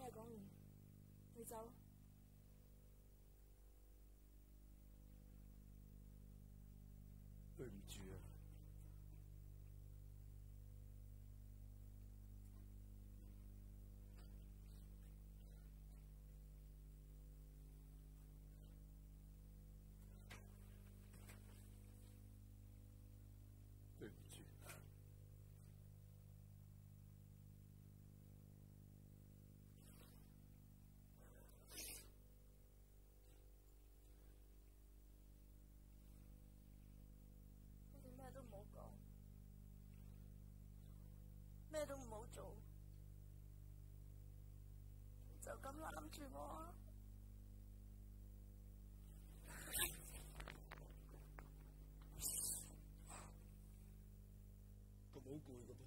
嘢講完，你走。 對唔住啊。對唔住。 咩都唔好講，咩都唔好做，就咁攬住我啊！ 咁好攰㗎噃。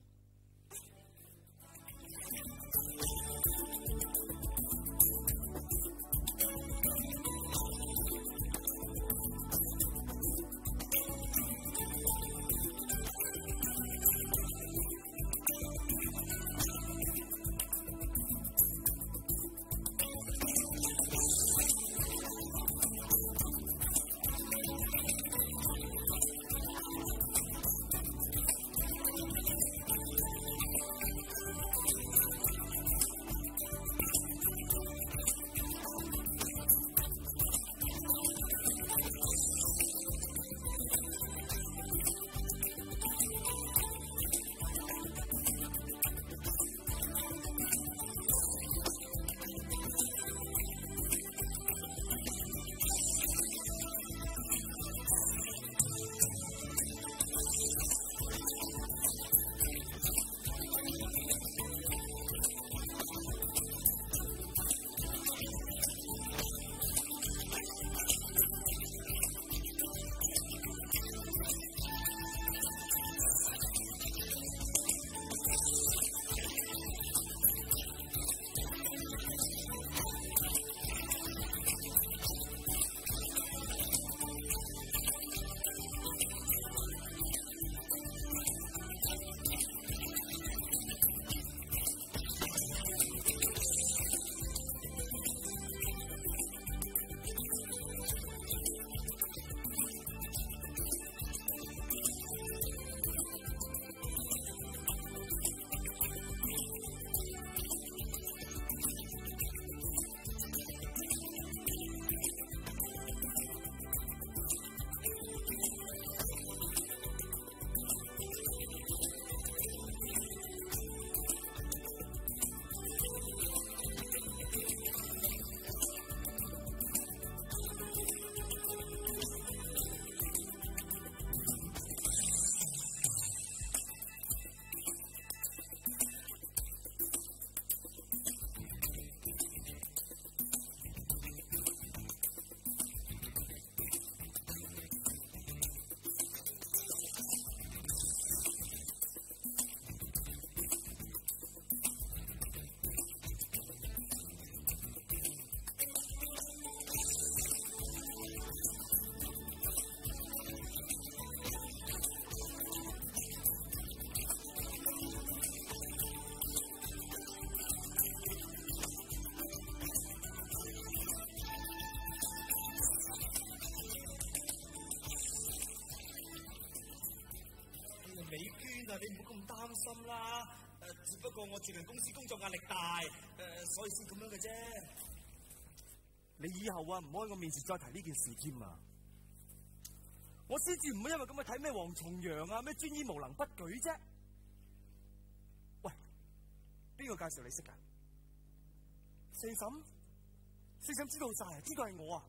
你唔好咁擔心啦，只不過我最近公司工作壓力大，所以先咁樣嘅啫。你以後啊，唔好喺我面前再提呢件事添啊！我先至唔會因為咁去睇咩黃重陽啊，咩專醫無能不舉啫。喂，邊個介紹你識㗎？四嬸，四嬸知道晒，知道係我啊？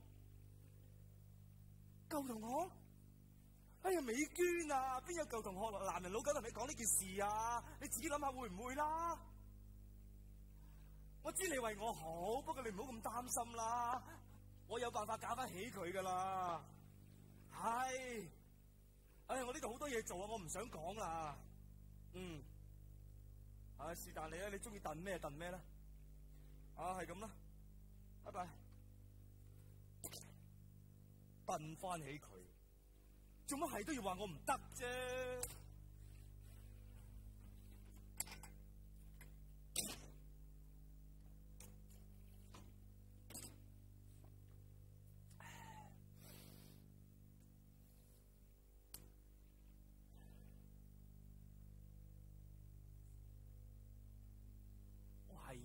舊同學？哎呀，美娟啊，邊有舊同學男人老狗同你講呢件事啊？你自己諗下會唔會啦？我知你為我好，不過你唔好咁擔心啦，我有辦法搞翻起佢噶啦。係，哎，我呢度好多嘢做啊，我唔想講啦。是但你啊，你中意燉咩燉咩啦。係咁啦，拜拜。燉翻起佢。做乜係都要話我唔得啫？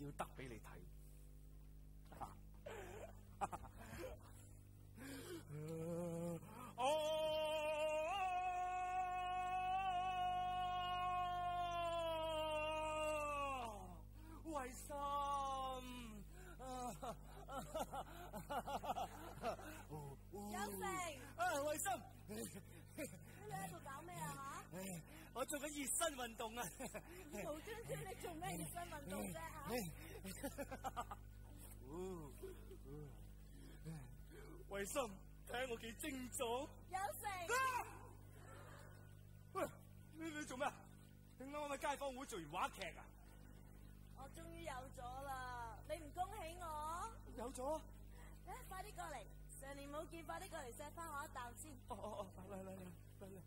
要得俾你睇。衛心， 有成， 衛心， 你喺度搞咩啊？吓？ 我做緊熱身運動啊！ 無端端你做咩熱身運動啫？ 衛心，睇下我幾精壯。 有成。 喂，你做咩啊？你啱啱喺街坊會做完話劇啊？ 我終於有咗啦！你唔恭喜我？ 有咗？ 快啲過嚟！成年冇見，快啲過嚟錫翻我一啖先。 嚟。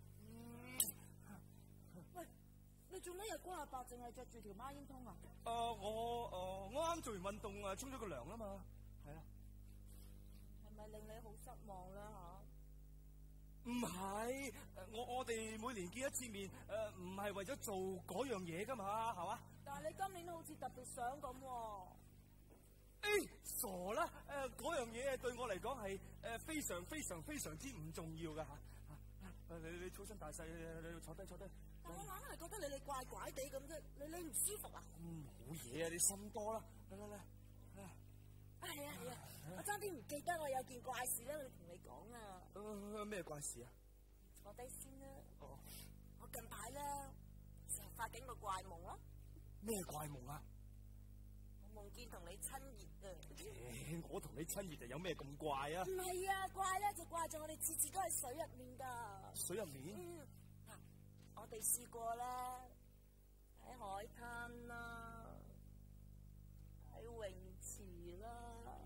喂，你做咩日光日白，淨係着住條孖煙通啊？ 我啱做完運動啊，沖咗個涼啦嘛。係啊。 係咪令你好失望啦？吓？ 唔係，我哋每年見一次面，唔係為咗做嗰樣嘢噶嘛，係嘛？ 但係你今年好似特別想咁喎。 傻啦！嗰樣嘢對我嚟講係非常非常非常之唔重要噶嚇。你粗身大細，你坐低。 但我硬係覺得你怪怪地咁啫，你唔舒服啊？ 冇嘢啊，你心多啦。嚟。 係啊，我差啲唔記得我有件怪事咧，我要同你講啊。 咩怪事啊？ 坐低先啦。我近排咧成日發緊個怪夢咯。 咩怪夢啊？ 我夢見同你親熱啊！ 我同你親熱就有咩咁怪啊？ 唔係啊，怪咧就怪在我哋次次都喺水入面噶。 水入面？ 我哋試過咧喺海灘啦，喺泳池啦，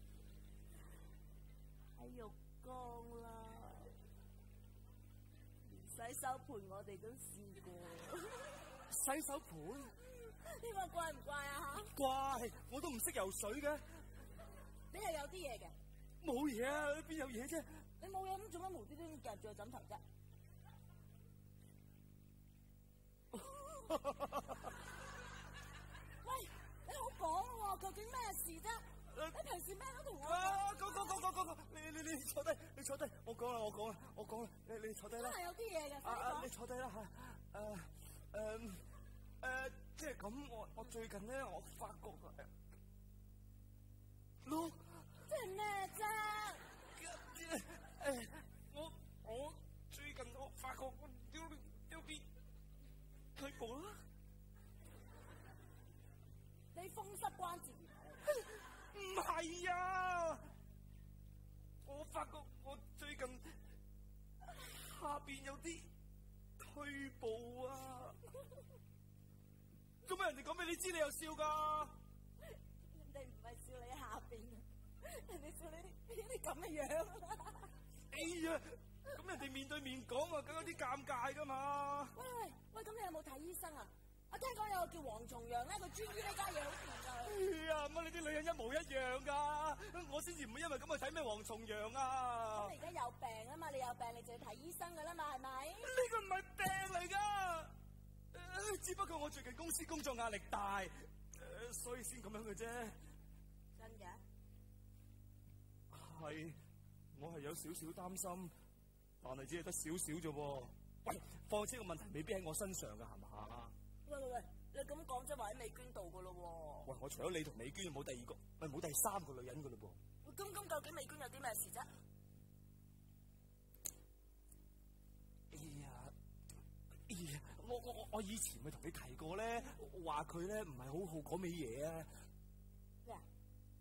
喺浴缸啦，連洗手盆我哋都試過。 洗手盆？ 呢個怪唔怪啊？吓？ 怪，我都唔識游水嘅。 你又有啲嘢嘅？ 冇嘢啊，邊有嘢啫？ 你冇嘢咁做乜無端端夾住個枕頭啫？喂，你好講喎，究竟咩事啫？你平時咩都同我講。你坐低，我講啦，你坐低啦。 真係有啲嘢嘅，快啲講。 你坐低啦吓。即係咁，我最近咧，我發覺即係咩啫？ 我最近我發覺有啲退步啦。 你風濕關節唔係啊！我發覺我最近下邊有啲退步啊！做咩人哋講俾你知，你又笑噶？ 人哋唔係笑你下邊，人哋笑你咁嘅樣。 哎呀，咁人哋面對面講啊，梗有啲尷尬噶嘛。 喂，咁你有冇睇醫生啊？我聽講有個叫黃重陽咧，佢專醫呢家嘢好掂噶。 哎呀，乜你啲女人一模一樣噶？我先至唔會因為咁去睇咩黃重陽啊。 咁你而家有病啊嘛？你有病你就要睇醫生噶啦嘛，係咪？ 呢個唔係病嚟噶。只不過我最近公司工作壓力大，所以先咁樣嘅啫。 真嘅？ 係，我係有少少擔心，但係只係得少少啫喎。喂，況且個問題未必喺我身上噶，係嘛？ 喂，你咁講即係話喺美娟度噶咯喎。 喂，我除咗你同美娟，冇第二個，冇第三個女人噶嘞噃。 咁究竟美娟有啲咩事啫？ 哎呀，我以前咪同你提過咧，話佢咧唔係好好講味嘢啊。 咩啊？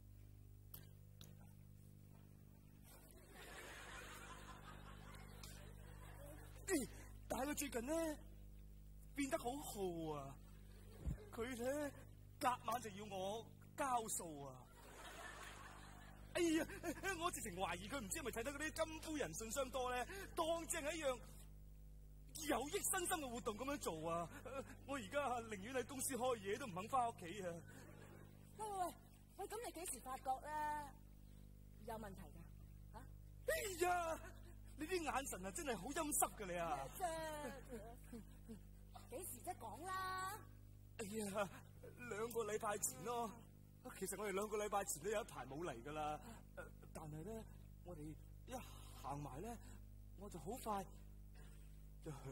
但係佢最近咧變得好好啊！佢咧隔晚就要我交數啊！哎呀，我直情懷疑佢唔知係咪睇到嗰啲金夫人信箱多咧，當正係一樣有益身心嘅活動咁樣做啊！我而家寧願喺公司開嘢，都唔肯翻屋企啊！ 喂，咁你幾時發覺咧有問題噶？吓？ 哎呀，你啲眼神啊，真係好陰濕噶你啊！ 幾時啫？講啦！ 哎呀，2個禮拜前咯。其實我哋2個禮拜前都有一排冇嚟噶啦。但係咧，我哋一行埋咧，我就好快就啊。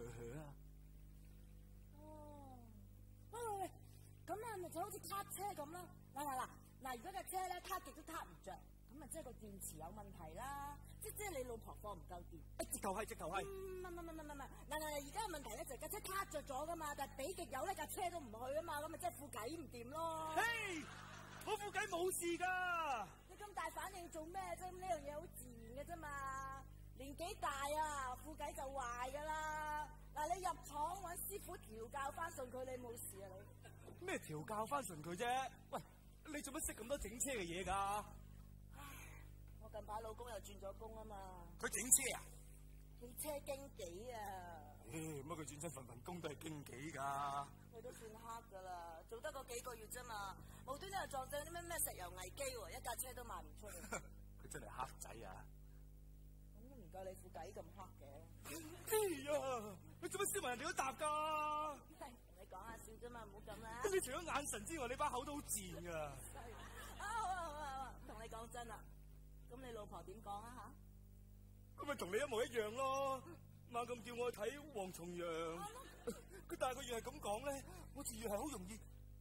哦，喂，咁啊咪就好似撻車咁啦。嗱，如果架車咧撻極都撻唔着，咁啊即係個電池有問題啦。即係你老婆放唔夠電。 直頭係。 唔係。嗱，而家嘅問題咧就係架車撻着咗噶嘛，但係俾極油咧架車都唔去啊嘛，咁咪即係副計唔掂咯。 嘿，我副計冇事噶。 你咁大反應做咩啫？呢樣嘢好自然嘅啫嘛。年紀大啊，副計就壞噶啦。嗱，你入廠揾師傅調教翻順佢，你冇事啊你？ 咩調教翻順佢啫？喂，你做乜識咁多整車嘅嘢噶？ 我近排老公又轉咗工啊嘛。 佢整車啊？ 汽車經紀啊。 乜佢轉親份工都係經紀噶？ 佢都算黑噶啦，做得嗰幾個月啫嘛，無端端又撞正啲咩石油危機喎，一架車都賣唔出。 佢真係黑仔啊！ 咁都唔夠你副計咁黑嘅。 哎呀，你做乜燒埋人哋嗰搭噶？ 同你講下笑啫嘛，唔好咁啦。 你除咗眼神之外，你把口都好賤噶。 好，同你講真啦，咁你老婆點講啊吓？咁咪同你一模一樣咯。猛咁叫我去睇黃重陽，佢但係佢越係咁講咧，我就越係好容易。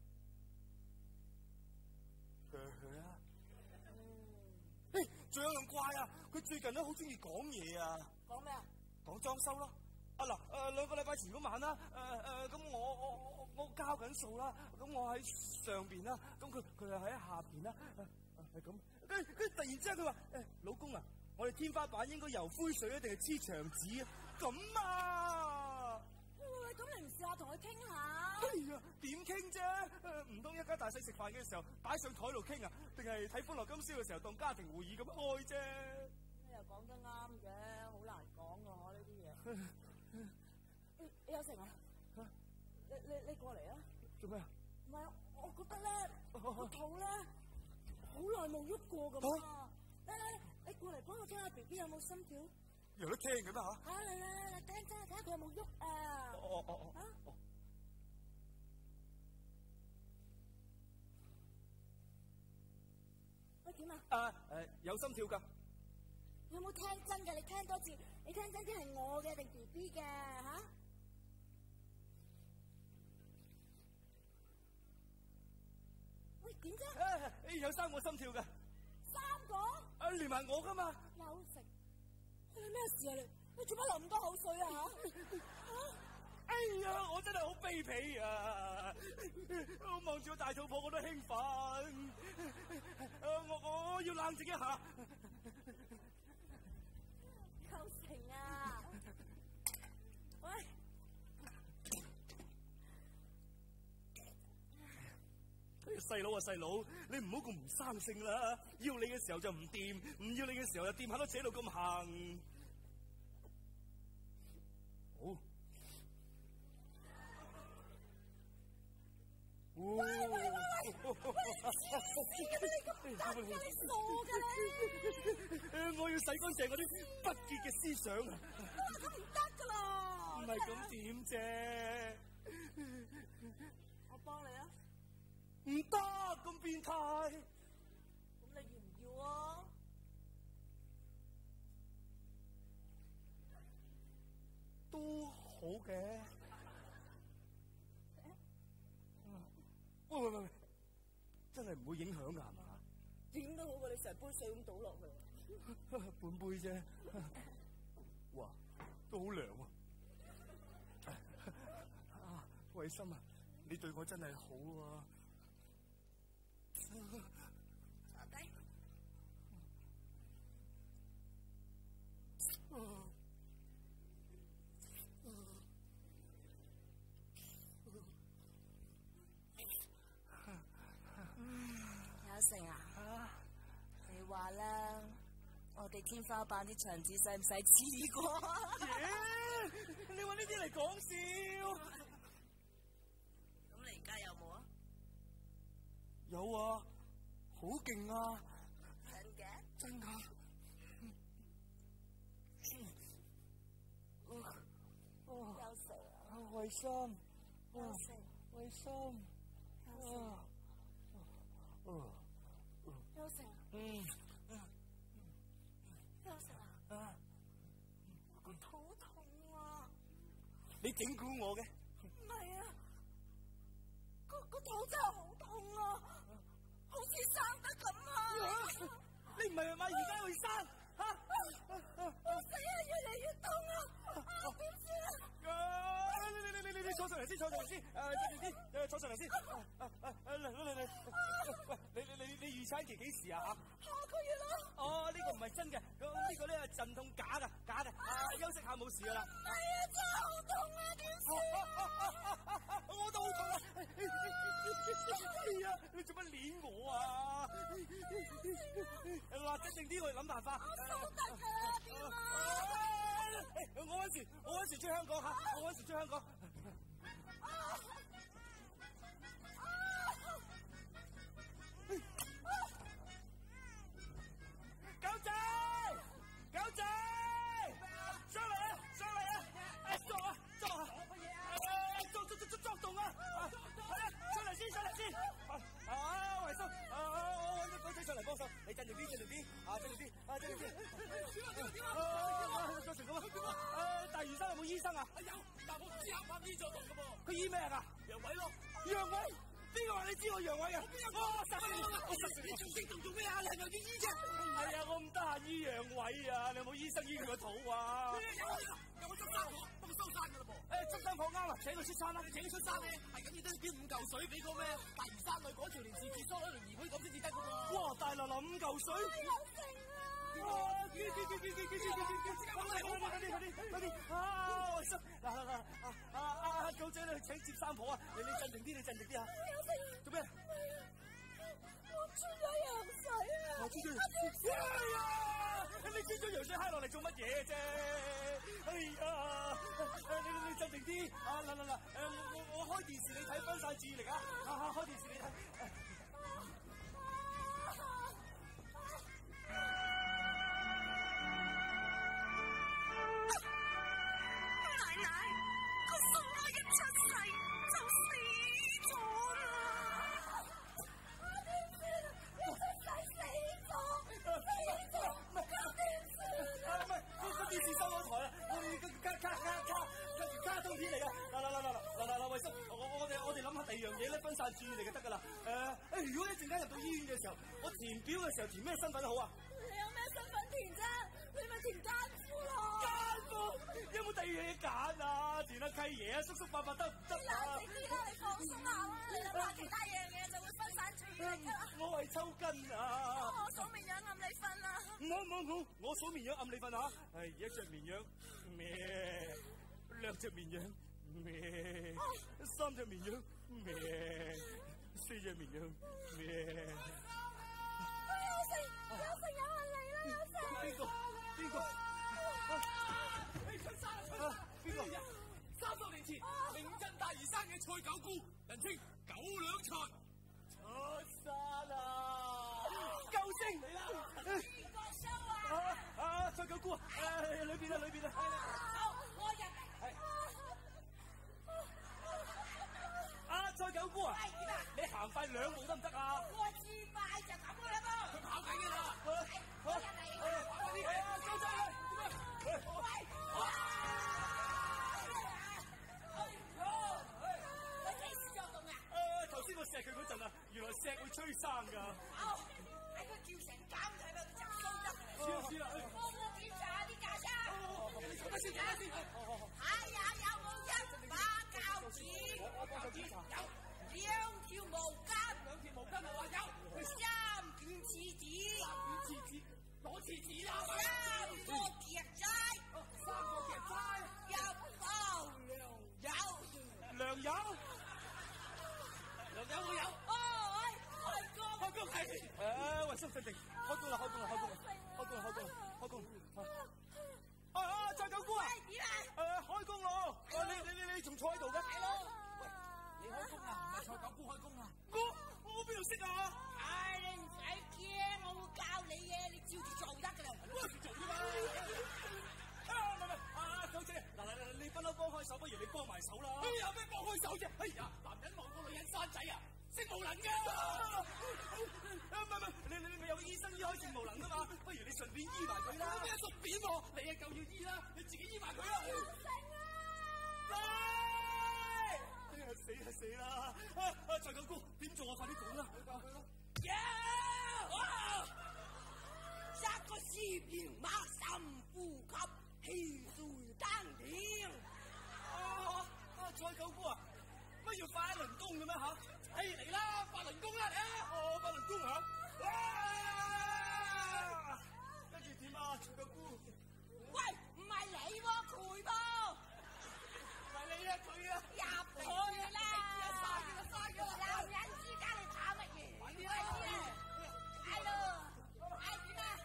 啊！仲有樣怪啊！佢最近咧好中意講嘢啊！ 講咩啊？ 講裝修咯。嗱，2個禮拜前嗰晚啦，咁我交緊數啦，咁我喺上邊啦，咁佢又喺下邊啦，係咁。跟突然之間佢話：老公啊，我哋天花板應該油灰水啊，定係黐牆紙啊？咁啊！ 喂，咁你唔試下同佢傾下？ 哎呀，點傾啫？唔通一家大細食飯嘅時候擺上台度傾啊？定係睇《歡樂今宵》嘅時候當家庭會議咁開啫？ 你又講得啱嘅，好難講㗎嗬呢啲嘢。有成啊？你過嚟啊？ 做咩啊？ 唔係，我覺得咧個肚咧好耐冇喐過咁啊！你過嚟幫我聽下 B B 有冇心跳？ 有得聽嘅咩嚇？ 嚟，聽下佢有冇喐啊！喂，點啊？ 有心跳㗎。 有冇聽真嘅？你聽多次，你聽真啲係我嘅定 B B 嘅嚇？喂，點啫？ 有3個心跳㗎。 3個？ 連埋我㗎嘛？ 有食。你咩事啊你？你做乜流咁多口水啊哎呀，我真係好卑鄙啊！我望住個大肚婆我都興奮。我要冷靜一下。 有成啊！喂， 細佬啊細佬，你唔好咁唔生性啦！要你嘅時候就唔掂，唔要你嘅時候就掂下都扯到咁行。好。 喂！你傻㗎你！ 我要洗乾淨嗰啲不潔嘅思想啊！ 咁唔得㗎啦！ 唔係咁點啫？ 我幫你啊！ 唔得，咁變態。 咁你要唔要啊？ 都好嘅。喂，真係唔會影響㗎係嘛？ 點都好過你成杯水咁倒落去。 半杯啫。哇，都好涼啊！慧心啊，你對我真係好啊！ 坐低。有成啊？你話啦，我哋天花板啲牆紙使唔使黐過？ 你話呢啲嚟講笑？ 咁你而家有冇啊？ 有啊，好勁啊！ 真嘅？ 真㗎。 有成啊？ 慧心。 有成。 慧開心。 有成。有成啊！我個肚痛啊！ 你整蠱我嘅？ 唔係啊，個肚真係好痛啊，好似生得咁啊！ 你唔係話而家去生嚇？ 我死啊！越嚟越痛啊！點算啊？ 你坐上嚟先，坐上嚟先，坐上嚟先。喂，你預產期幾時啊？ 下個月咯。 哦，呢個唔係真嘅，呢個咧係陣痛假嘅，休息下冇事噶啦。 係啊，真係好痛啊！點算？ 我都好痛啊！哎呀，你做乜捏我啊？嗱，鎮定啲，我哋諗辦法。 我收得㗎啦，點啊？ 我揾時出香港嚇，我揾時出香港。狗仔，上嚟啊！捉乜嘢啊？捉動啊！係啊，上嚟先。維叔，我揾隻狗仔上嚟幫手，你鎮定啲，鎮定啲。做成咁啊！大嶼山有冇醫生啊？有，但我唔知合唔合醫咗度噶噃。佢醫咩啊？陽痿咯。陽痿？邊個話你知我陽痿嘅？我實你仲激動做咩啊？你係咪要醫啫？係啊，我唔得閒醫陽痿啊！你有冇醫生醫佢個肚啊？有冇執生婆？幫佢收山噶啦噃。執生婆啱啦，請佢出山啦。請佢出山咧，係咁要都要捐5嚿水俾個咩？大嶼山女嗰條連住住疏一年兒妹咁先至得噶喎。哇！大流流5嚿水。快啲！狗仔你去請接生婆啊！你鎮定啲啊！做咩？ 我穿咗羊水啊！ 你穿咗羊水揩落嚟做乜嘢啫？哎呀！你鎮定啲啊！嗱，我開電視你睇，分散注意力啊！開電視你睇。分散注意力就得噶啦。如果一陣間入到醫院嘅時候，我填表嘅時候填咩身份好啊？ 你有咩身份填啫？你咪填奸夫咯。 奸夫？有冇第二嘢揀啊？填阿契爺啊，叔叔伯伯得唔得啊？ 冷靜啲啦，你放鬆下啦，你諗下其他嘢就會分散注意力噶啦。 我係抽筋啊！ 我數綿羊暗你瞓啦。 好，我數綿羊暗你瞓啊！係1隻綿羊咩？2隻綿羊咩？3隻綿羊咩？4隻綿羊咩？有成有人嚟啦！有成邊個？ 你出山啦！邊個？30年前，名震大嶼山嘅蔡九姑，人稱九兩財，出山啦！ 救星嚟啦！ 邊個收啊？ 蔡九姑啊！裏邊啊！ 我入嚟。 蔡九姑啊！你行快2步得唔得啊？ 我自快就咁噶啦噃。 佢跑緊嘅啦！ 我入嚟。 高仔！ 我幾時作動啊？ 頭先我錫佢嗰陣啊，原來錫會催生㗎。 喺佢叫成咁，係咪佢執蘇得？ 知啦。 幫我檢查下啲架生。 你坐低先。 係啊，有冇一把鉸剪？ 我幫手檢查。 有2條毛巾。 2條毛巾我話有。 3卷廁紙。 攞廁紙啦 3個夾仔。 3個夾仔。 1包糧油。 糧油我有。 開工係。喂，收鎮定，開工啦！蔡九姑啊！ 點啊？ 開工咯！你仲坐喺度嘅？ 係咯。 你開工啊？唔係蔡九姑開工啊？ 我邊度識啊？ 你唔使驚，我會教你嘅，你照住做得㗎啦。 做啫嘛！唔係，狗仔，嗱，你不嬲幫開手，不如你幫埋手啦。 有咩幫開手啫？哎呀，男人望過無能㗎。你咪有個醫生醫開症無能啊嘛，不如你順便醫埋佢啦。咩順便喎？你啊夠要醫啦，你自己醫埋佢啦。死啦！蔡九姑點做啊？快啲講啦！你教佢啦。 殺個士兵馬深呼吸，氣水丹田。 蔡九姑啊，乜要法輪功嘅咩嚇？嚟啦，法輪功啦嚟啊！法輪功嚇。跟住點啊，蔡九姑？ 喂，唔係你喎，佢噃。 唔係你啊，佢啊。 入去啦！男人之間你搞乜嘢？快啲啦！係咯，係點啊？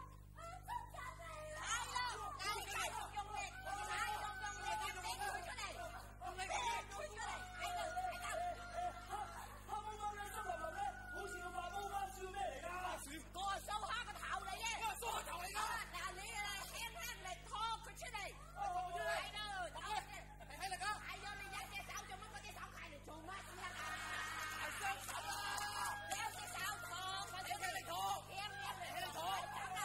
係咯，繼續用力，咁整佢出嚟，用力掟佢出嚟，係咯，係咁。 黑毛毛咧，濕淋淋咧，好似個發毛花燒咩嚟㗎？ 個蘇蝦個頭嚟嘅。 蘇蝦頭嚟㗎。 嗱，你啊輕力拖佢出嚟。係咯， 係力㗎。 係咯，你一隻手做乜嗰隻手揩嚟做乜先得㗎？ 雙手啦！ 兩隻手拖，我哋力拖，輕力拖。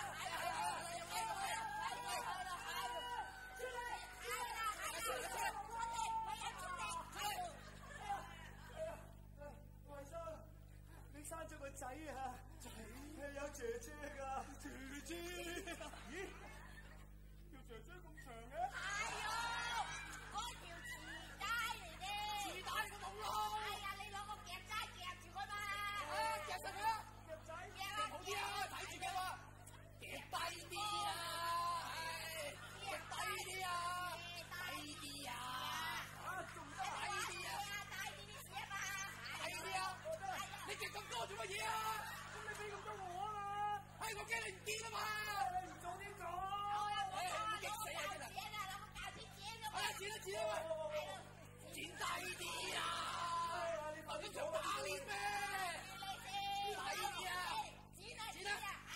你生咗個仔啊！仔係有姐姐㗎。姐姐？咦？條姐姐咁長嘅？ 係啊，嗰條臍帶嚟嘅。 臍帶你個冇咯。 係啊，你攞個夾帶夾住佢嘛。 夾實佢啦！夾仔。夾好啲啊！睇住佢喎。夾低啲啊！夾低啲啊！低啲啊！仲得低啲啊！ 低啲啲事啊嘛。 低啲啊！你夾咁多做乜嘢啊？咁你俾咁多我啊嘛！係我驚你唔見啊嘛！你唔早啲講。唔激死啊！真係。剪啦剪啦！剪低啲啊！你頭先做打臉咩？低啲啊！剪啦！得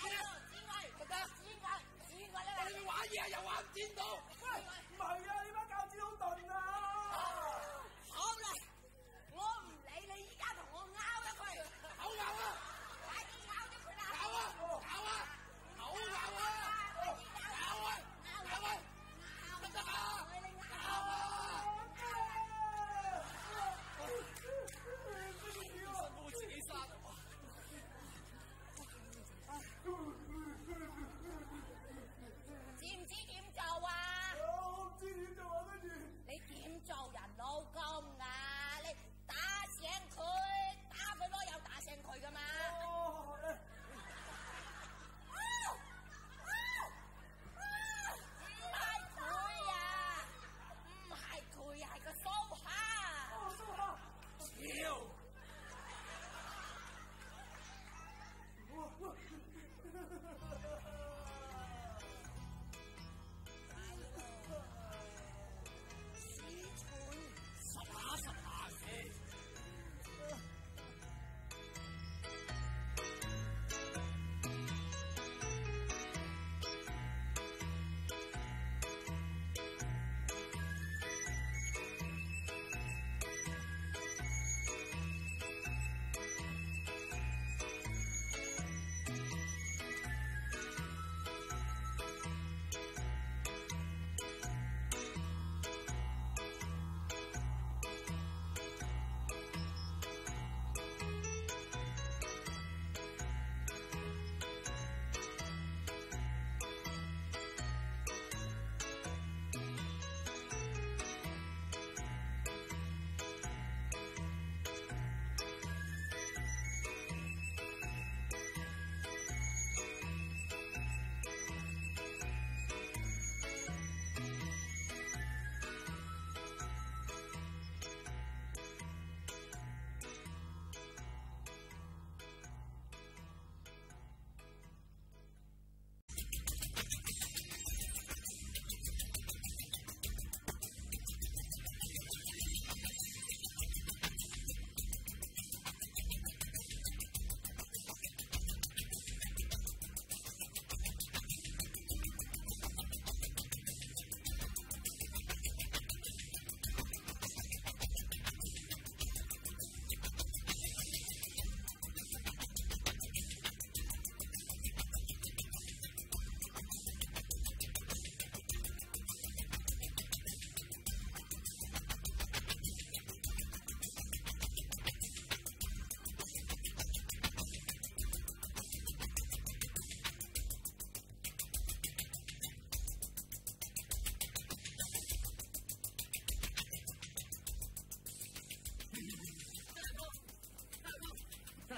得。你玩嘢啊？又玩唔剪到？喂，唔係啊！你把鉸剪好鈍啊！ 好啦，我唔理你依家同我拗啦佢。 好拗啊！ 快啲拗咗佢啦！ 拗啊！拗啊！好拗啊！拗啊！拗啊！得唔得啊？拗啊！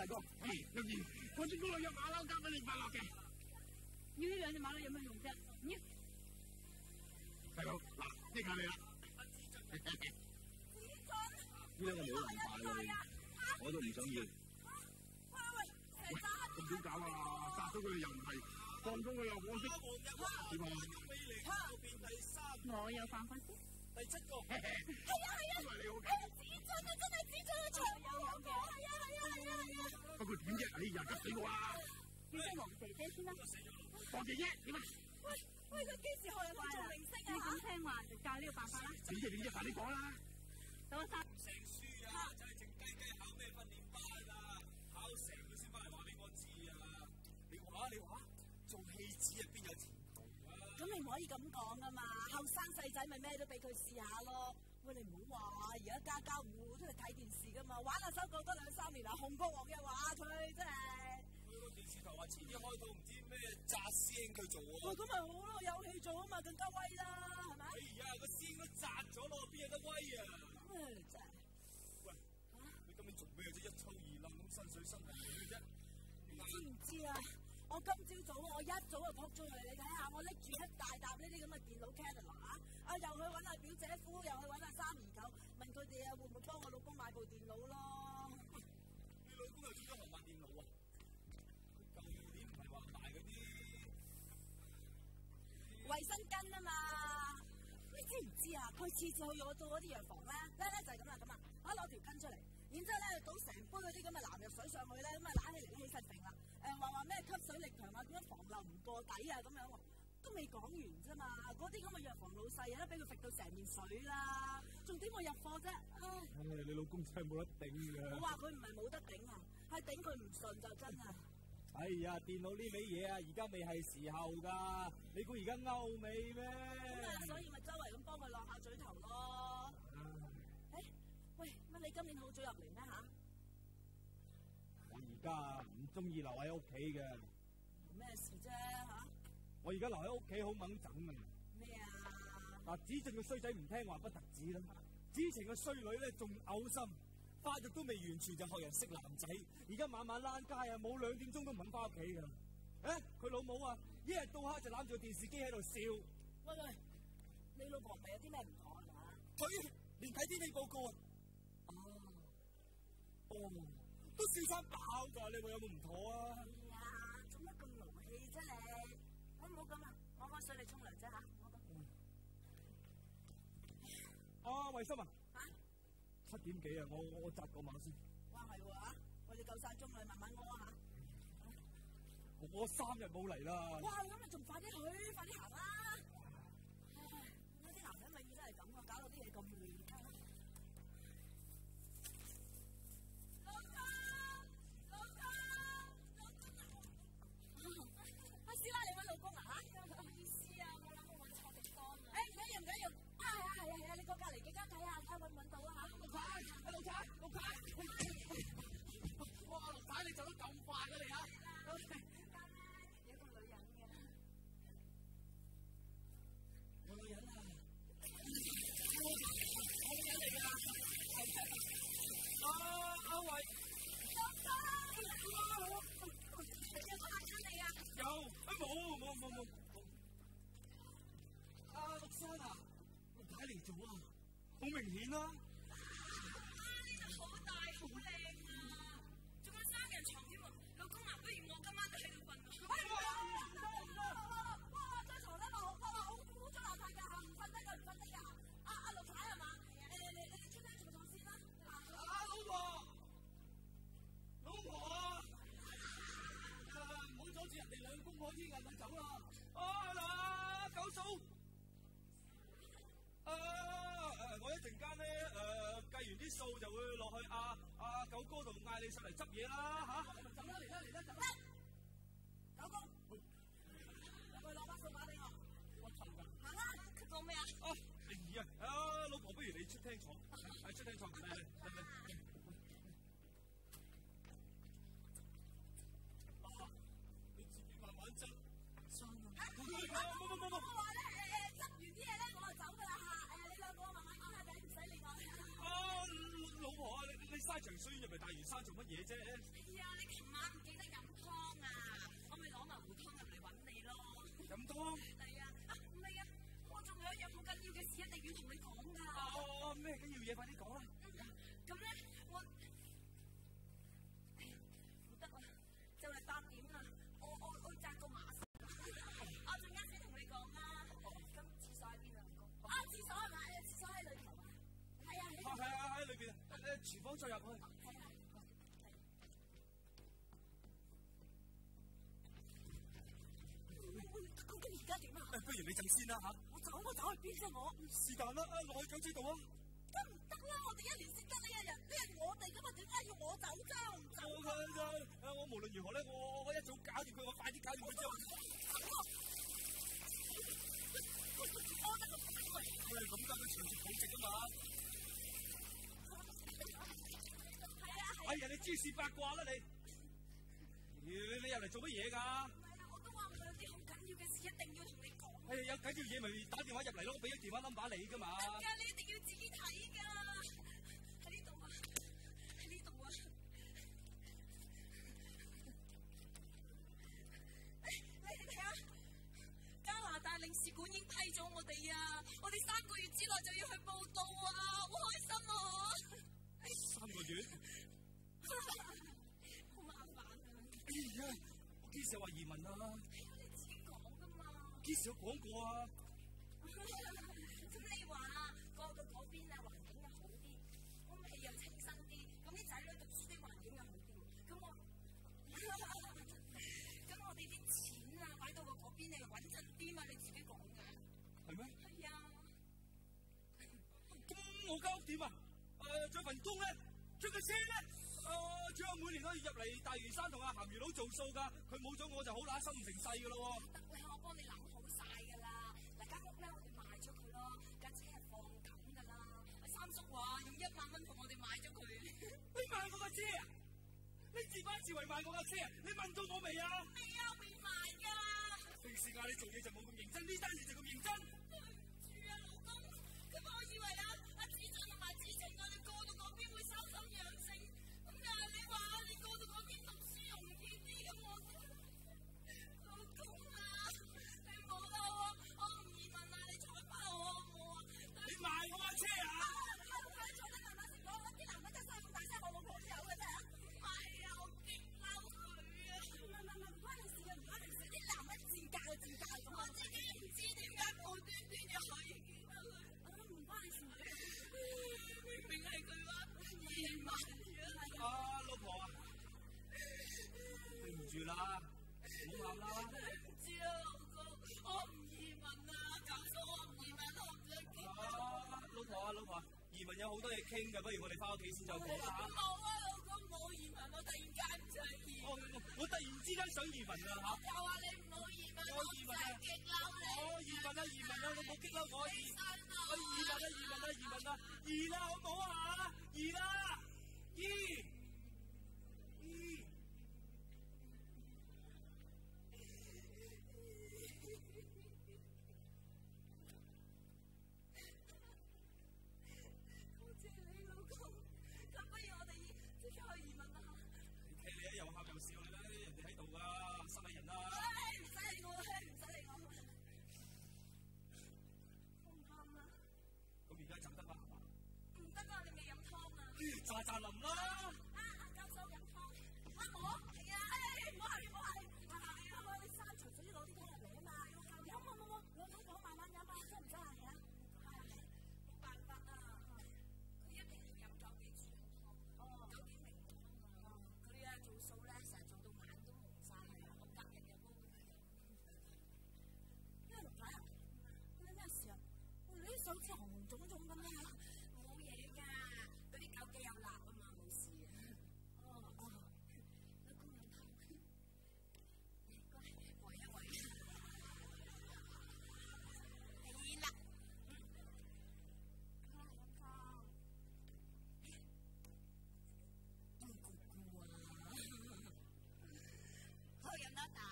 哥，若然我專供兩隻馬騮交俾你快樂嘅。 要呢兩隻馬騮有咩用啫？ 細佬，嗱，益下你啦。子俊，呢兩個冇人買啦，我都唔想要。喂，咁點搞啊？殺咗佢哋又唔係，放咗佢又可惜。點啊？ 我有犯法先。 第7個。 係啊， 因為你好嘅。 子俊啊，真係子俊啊，長有嘅。係啊。 不過點啫？哎呀，急死我啦！ 叫聲王姐姐先啦。 王姐姐點啊？ 喂，佢幾時學人做明星啊？你咁聽話就教呢個辦法啦。 點啫？快啲講啦！ 等我唔成書啊！就係靜雞考咩訓練班啊？考成佢先翻嚟話俾我知啊！你話做戲子啊邊有前途啊？ 咁你唔可以咁講噶嘛！後生細仔咪咩都俾佢試下咯。喂，你唔好話而家家家戶戶都係睇電視噶嘛，玩下手過多2-3年啦，紅國王嘅話佢真係。 佢個電視台話前啲開到唔知咩詐師兄佢做喎。 咁咪好咯，有戲做啊嘛，更加威啦，係咪？ 哎呀，個師兄都砸咗咯，邊有得威啊？ 真係。 喂，你今年做咩啫？一抽二冧咁身水身汗嘅啫。 你知唔知啊？我今朝早我一早就撲咗去，你睇下，我拎住一大沓呢啲咁嘅電腦 catalog 又去揾阿表姐夫，又去揾阿三姨舅，問佢哋會唔會幫我老公買部電腦咯？ 你老公又做咗行買電腦啊？佢舊年唔係話買嗰啲衛生巾啊嘛？你知唔知啊？佢次次去我做嗰啲藥房咧就係咁啊，攞條巾出嚟，然之後咧倒成杯嗰啲咁嘅藍藥水上去咧，咁啊揦起嚟氣勢定啦。話咩吸水力強啊，點樣防漏唔過底啊咁樣喎，都未講完啫嘛。嗰啲咁嘅藥房老細啊，都俾佢揈到成面水啦，仲點會入貨啫？唉， 你老公真係冇得頂㗎。 我話佢唔係冇得頂啊，係頂佢唔順就真啊。 哎呀，電腦呢味嘢啊，而家未係時候㗎，你估而家歐美咩？ 咁啊，所以咪周圍咁幫佢落下嘴頭咯。喂，乜你今年好早入嚟咩嚇？ 我而家唔中意留喺屋企嘅。 咩事啫嚇？ 我而家留喺屋企好掹整啊！ 咩啊？ 嗱，子俊個衰仔唔聽話不特止啦，子晴個衰女咧仲嘔心，發育都未完全就學人識男仔，而家晚晚躝街啊，冇2點鐘都唔肯翻屋企㗎。佢老母啊，一日到黑就攬住個電視機喺度笑。 喂，你老婆咪有啲咩唔妥係嘛？ 佢連睇天氣報告啊！都笑翻飽㗎，你話有冇唔妥啊？ 哎呀，做乜咁勞氣啫你？唔好咁啊，我開水你沖涼啫嚇， 衛生啊！7點幾啊？我扎個馬先。 哇係喎嚇，我哋夠晒鐘啦，慢慢屙嚇。 我3日冇嚟啦。 哇，咁你仲快啲去，快啲行啦！唉，嗰啲男人永遠真係咁啊，搞到啲嘢咁亂。師奶，你揾老公啊嚇？唔好意思啊，我諗我揾錯地方啊。唔緊要，係啊，你過隔離幾間睇下，睇揾唔揾到啊嚇？陸太， 哇，陸太你走得咁快嘅你啊！ 有個女人嘅。 有女人啊！阿偉。冇。陸生啊，陸太嚟咗啊，好明顯啦。 呢度好大好靚啊，仲有3人床添喎。老公啊，不如我今晚都喺度瞓啊。哇，張床咧好污糟邋遢㗎，唔瞓得㗎。阿陸太係嘛？你出嚟坐先啦。 老婆啊！唔好阻住人哋兩公婆啲人就走啦！嗱，九嫂，我一陣間咧計完啲數就會落去阿九哥度嗌你上嚟執嘢啦嚇！走啦，嚟啦！ 九公，入去攞把掃把俾我。 我尋㗎。 行啦，佢講咩啊？ 老婆，不如你出廳坐，出廳坐，嚟。你自己慢慢執。冇。 我話咧，執完啲嘢咧，我就走㗎啦嚇。你兩個慢慢傾下偈，唔使理我。 老婆啊，你嘥場水入嚟大元山做乜嘢啫？ 哎呀，你琴晚唔記得飲湯啊？我咪攞埋壺湯入嚟揾你咯。 飲湯？ 係啊，唔係啊，我仲有一樣好緊要嘅事一定要同你講㗎。 哦，咩緊要嘢？快啲講啦！ 咁咧，我唔得啦，就嚟8點啦，我紮個馬先。我陣間先同你講啦。咁廁所喺邊啊？廁所係咪？廁所喺裏頭啊？係啊。 係啊，喺裏邊。廚房再入去。 係啊。究竟而家點啊？ 不如你走先啦嚇。 我走去邊啫我？ 是但啦，落去九車度啊。 梗唔得啦，我哋一年識得呢一日，呢係我哋噶嘛，點解要我走啫？我唔走。 我無論如何咧，我一早搞掂佢，我快啲搞掂佢之後。喂，咁得佢長期保值啊嘛。 係啊。 哎呀，你諸事八卦啦你！你入嚟做乜嘢㗎？ 唔係啊，我都話我有啲好緊要嘅事一定要同你講。 係有緊要嘢咪打電話入嚟咯，我俾咗電話 number 你㗎嘛。 得㗎，你一定要自己睇㗎。喺呢度啊，喺呢度啊。你哋睇下，加拿大領事館已經批咗我哋啊！我哋3個月之內就要去報到啊，好開心啊！3 個月？ 好麻煩啊！ 哎呀，我幾時話移民啊？ 你自己講㗎嘛？ 幾時有講過啊？ 咁你話過到嗰邊啊，環境又好啲，空氣又清新啲，咁啲仔女讀書啲環境又好啲，咁我哋啲錢啊擺到過嗰邊你又穩陣啲嘛？你自己講㗎。 係咩？ 係啊。 咁我間屋點啊？仲有份工咧，仲有車咧，仲有每年都要入嚟大嶼山同阿鹹魚佬做數㗎，佢冇咗我就好乸心唔成世㗎咯喎。 得啦，我幫你諗好晒㗎啦。嗱，間屋咧我哋賣咗佢咯，架車係放緊㗎啦。三叔話用1萬蚊同我哋買咗佢。 你賣我架車啊？你自把自為賣我架車啊？你問到我未啊？ 未啊，未賣㗎。 平時嗌你做嘢就冇咁認真，呢單嘢就咁認真。 對唔住啊，老公。咁我以為啊，阿子俊同埋子晴我哋過到嗰邊會修心養性，咁但係你話你過到嗰邊讀書容易啲，咁我老公啊，你唔好嬲啊，我唔移民啊，你睬翻我好唔好啊？ 你賣我架車啊？ 快坐得慢慢食講，啲男人真係咁大聲，我老婆都有嘅啫。係啊，我激嬲佢啊！唔關你事啊，唔關你事，啲男人賤格就賤格咁。我自己唔知點解無端端就可以見到佢。唔關你事，明明係佢話移民嘅。 老婆啊，對唔住啦，唔好喊啦。 對唔住啊，老公，我唔移民啊，搞錯我唔移民，我唔想見到。 老婆，移民有好多嘢傾㗎，不如我哋翻屋企先再講啦。 冇啊，老公冇移民，我突然間唔想移民。 我突然之間想移民啊嚇！ 又話你唔好移民，我移民啊！激嬲你！ 我移民啊！你冇激嬲我，移民啦，好唔好啊？移啦！ 多謝你老公，咁不如我哋即刻去移民啦！ 你睇你又喊又笑啦，人哋喺度㗎，失禮人啦！ 唔使理我，唔使理我。我唔喊啦。 咁而家走得啦係嘛？ 唔得啊！你未飲湯啊？ 喳喳淋啦！ 教授飲湯。我係啊，唔好係。你刪除咗啲攞啲湯入嚟啊嘛。冇，老總講慢慢飲啊，真唔真係啊？冇辦法啊，佢一定要飲枸杞豬紅湯。枸杞明湯啊，佢啊做數咧，成日做到眼都蒙晒啊！我隔日又煲佢飲。咩龍仔啊？你咩事啊？你啲手指紅腫腫咁樣。冇嘢㗎，嗰啲枸杞有辣啊嘛，冇事啊。老公飲湯。過嚟，圍一圍。係啦。飲湯。姑姑啊！可以飲得啖。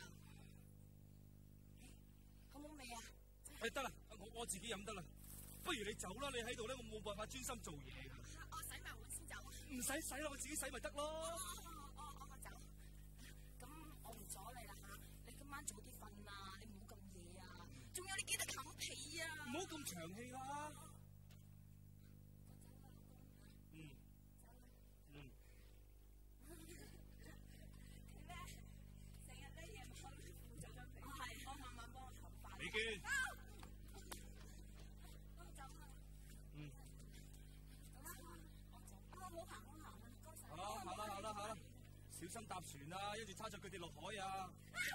好冇味啊？ 得啦，我自己飲得啦。不如你走啦，你喺度咧，我冇辦法專心做嘢㗎。 我洗埋碗先走。 唔唔使洗啦，我自己洗咪得咯。 我走。咁我唔阻你啦嚇，你今晚早啲瞓啊，你唔好咁夜啊。仲有你記得冚被啊。 唔好咁長氣啦。 美娟。好啦，小心搭船啊，一住叉著佢哋落海啊！